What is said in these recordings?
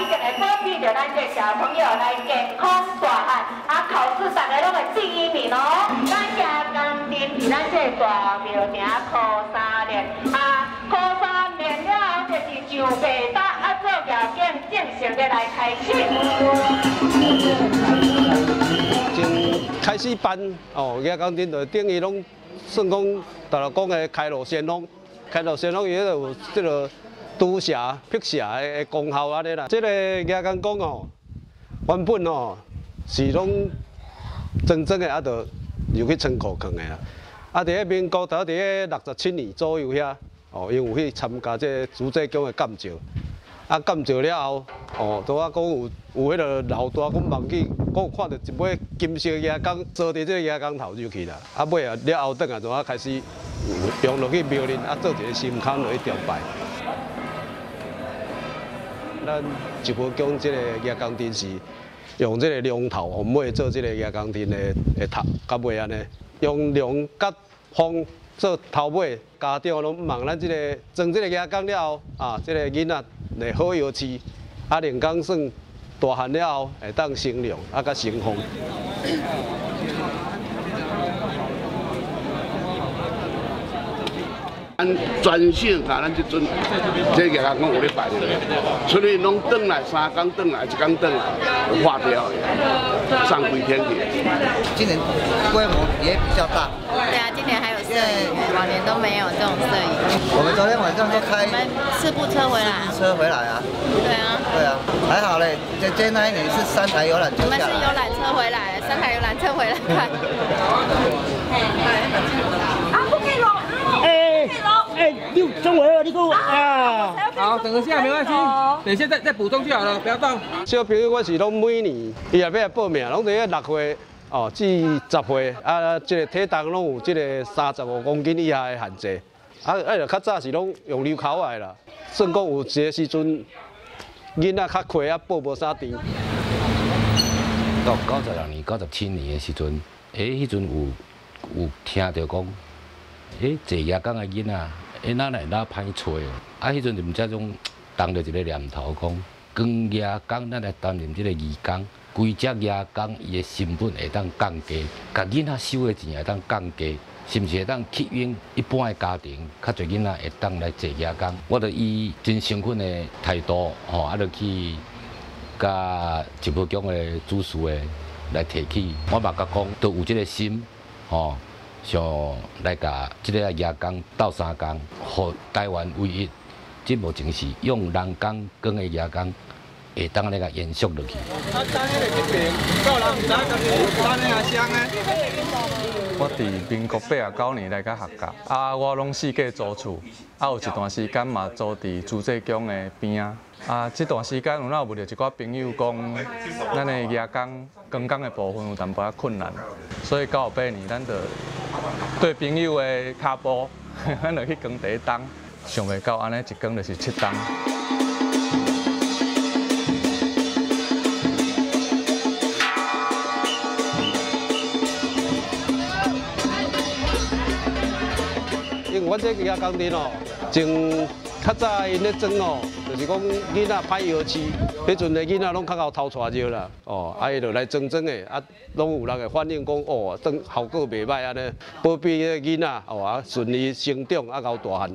一定会保庇着咱这小朋友来健康大汉，啊，考试大家拢会第一名哦。咱家工程伫咱这大庙埕考3年，啊，考3年了后就是上白搭，啊，做夜景正式的来开始。 从开始办哦，夜工程就等于拢算讲，大家讲的开路先锋，开路先锋伊有这个毒蛇、辟蛇的功效安尼啦。这个夜工讲哦，原本哦是拢真正的，啊，就入去仓库藏的啦。啊，伫个民国头伫个67年左右遐，哦，因有去参加这个朱济公的监召。啊，监召了后，哦，拄啊讲有迄个老大，讲忘记，讲有看到一尾金色野公坐伫这个野公头入去啦。啊，尾啊了后，转啊，就啊开始用落去庙里，啊做一个心龛落去朝拜。咱一般讲这个野公灯是用这个龙头红尾做这个野公灯的头，甲尾安尼，用龙甲风做头尾。家长拢望咱这个装这个野公了后，啊，这个囡仔来好摇饲，啊，连讲算大汉了后会当成龙，啊，甲成风。 咱专线甲咱即阵，这夜工讲有咧办的，所以拢转来3工转来，1工转来，化标的，上几天去。 今年规模也比较大。 对啊，今年还有摄影，往年都没有这种摄影。 我们昨天晚上就开。 我们4部车回来。 车回来啊？ 对啊。对啊， 还好嘞。这那一年是3台游览车。 我们是游览车回来，3台游览车回来看。 啊，不可以落。 你中回了，你给我啊！好，等一下没关系，等一下再补充就好了，不要动。 小朋友我是拢每年伊也要来报名，拢伫个6岁哦至10岁，啊，这个体重拢有这个35公斤以下的限制。啊，就较早是拢用溜口的啦，算讲有一个时阵囡仔较快啊报无啥甜。 到96年、97年的时阵，迄阵有听到讲。坐夜工的囡仔，哪来哪歹找哦？啊，迄阵就毋知种动着一个念头，讲光夜工咱来担任这个义工，规只夜工伊的成本会当降低，甲囡仔收的钱会当降低，是毋是会当吸引一般的家庭，较侪囡仔会当来坐夜工？我着以真诚恳的态度，吼，啊，着去甲一部讲的主事的来提起，我嘛甲讲，都有这个心，吼。想来甲即个夜工斗3工，互台湾唯一，即目前是用人工耕的夜工，会当来甲延续落去。 我伫民国89年来甲学校，啊，我拢4家租厝，啊，有一段时间嘛租伫朱济宫的边仔。啊，这段时间有哪有遇到一寡朋友讲，咱的夜工、光工的部分有淡薄仔困难，所以到后8年，咱就对朋友的脚步，咱就去光第一档，想袂到安尼一光就是7档。 因为我这个夜工灯哦，从较早因咧装哦，就是讲囡仔歹摇饲，迄阵的囡仔拢较够偷带尿啦，哦，啊伊就来装的，啊，拢有人会反映讲哦，装效果袂歹安尼，保庇个囡仔哦啊顺利成长啊到大汉。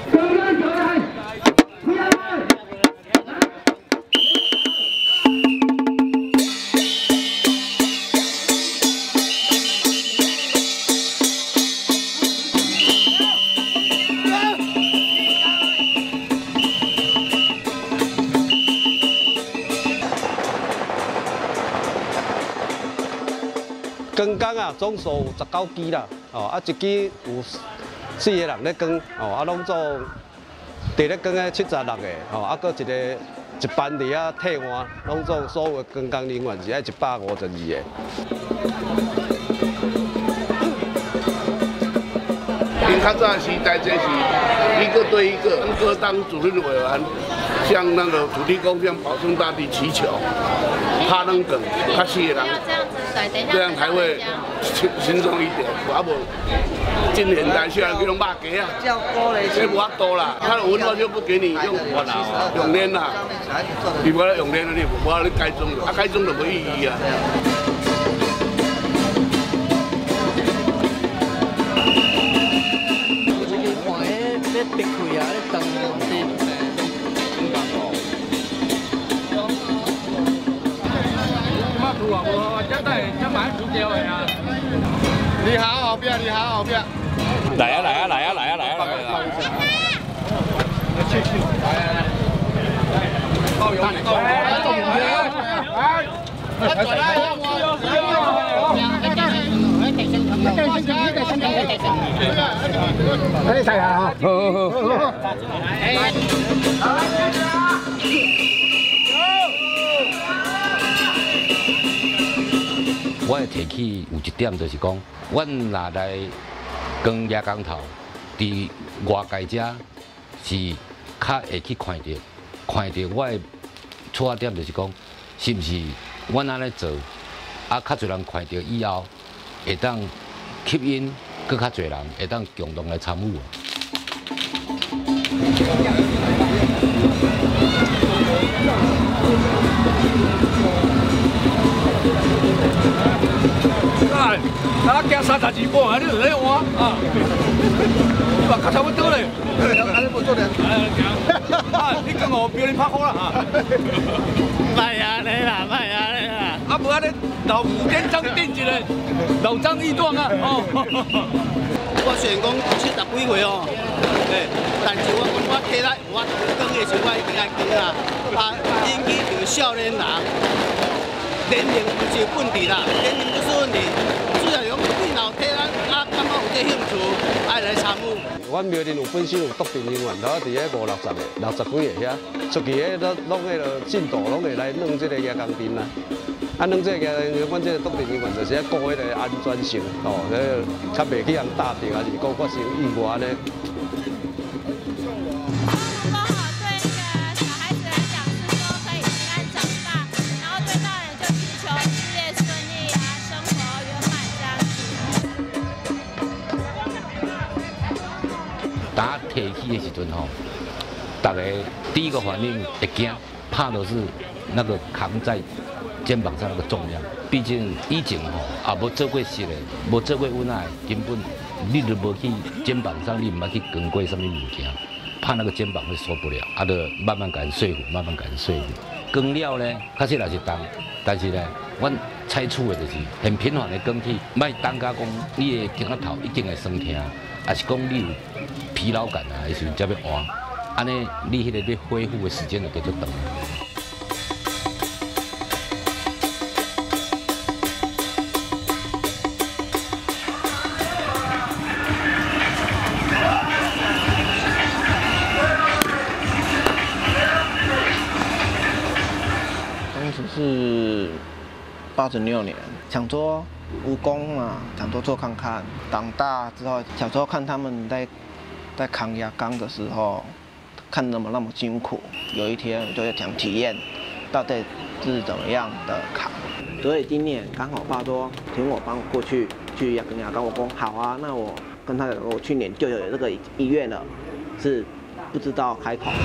光工啊，总数有19支啦，哦，啊一支有4个人咧光，哦，啊拢总伫咧光的76个，哦，啊搁一班伫遐替换，拢总所有的光工人员是爱152个。 应较早时代这是一个对一个，各当主任委员向那个土地公向保生大帝祈求，他能等较细的人，这样才会轻松一点。啊不，今年来下来去弄肉鸡啊，这无法多啦，他的文化就不给你用练啦，你不要用练了，你不要你改装了，改装就没意义啊。 别开啊！你灯你好后边，你好后边。来啊！来啊！来啊！来啊！来啊！来啊！去！到油！哎，睇下哈， 我会提起有一点就是讲，阮若来耕野工头，伫外界者是较会去看到我的出发点就是讲，是毋是阮安尼做，啊，较侪人看到以后，会当吸引更较侪人会当共同来参与。 啊，行32步啊，你就在换啊？你话较差不多嘞。安尼无做咧。啊，你跟我表你拍好啦啊！卖啊你啦，卖啊你啦！啊，无安尼留5点钟顶一个，留章易断啊！哦。 我虽然讲70几岁哦，但是我体力我讲的时候我一定爱讲啦，啊，引起着少年人，年龄不是问题啦，年龄不是问题，主要讲你老体力啊，感觉有这兴趣，爱来参与。 阮苗栗有本身有督电人员，然后伫咧50、60几个遐，出去迄拢迄个进度拢会来弄这个野工店啦。啊，弄这个野工，阮这个督电人员就是顾迄个安全性，哦，较袂去人打着，还是讲发生意外咧。 打提起的时阵吼，大家第一个反应会惊，怕的是那个扛在肩膀上那个重量。毕竟以前吼也无做过实的，无做过稳啊，根本你都无去肩膀上，你唔捌去扛过什么物件，怕那个肩膀会受不了，啊，就慢慢甲人说服，慢慢甲人说服。扛了呢，确实也是重，但是呢，阮采取的就是很频繁的扛起，莫当甲讲你的颈仔头一定会酸痛。 还是讲你有疲劳感啊，的时阵才要换，安尼你迄个要恢复的时间就叫做长。 当时是86年，想说。 武功嘛，想多做看看。长大之后，小时候看他们在扛牙缸的时候，看那么辛苦。有一天，我就想体验到底是怎么样的扛。所以今年刚好爸说请我帮我过去跟牙缸，我说好啊，那我跟他讲，我去年就有这个意愿了，是不知道开口。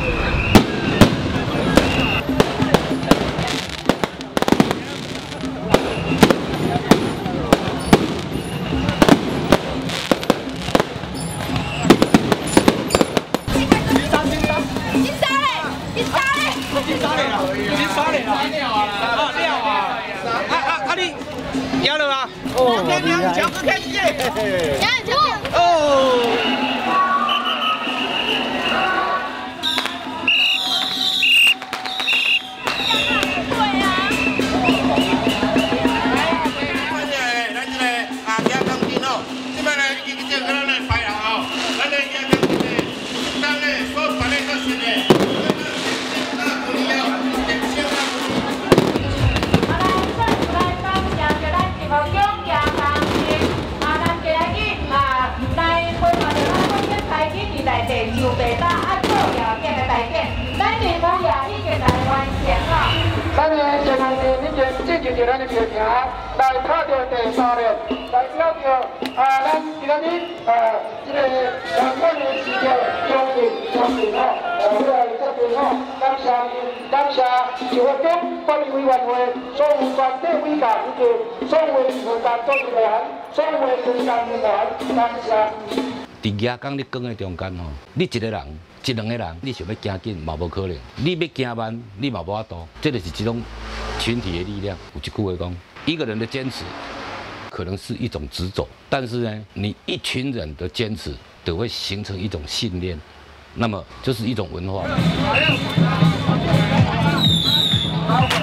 来分着咱的标程，来踏着第3轮，来了着咱今仔日这个相关的事情终结吼，来这边吼，感谢就活中管理委员会所有全体委员以及所有的社团组织员、所有的民间人员，感谢。 伫野港咧耕的中间吼，你一个人、一两个人，你想要行紧嘛无可能；你要行慢，你嘛无法度。这就是这种群体的力量。有一句话讲，一个人的坚持可能是一种直走，但是呢，你一群人的坚持都会形成一种信念，那么就是一种文化。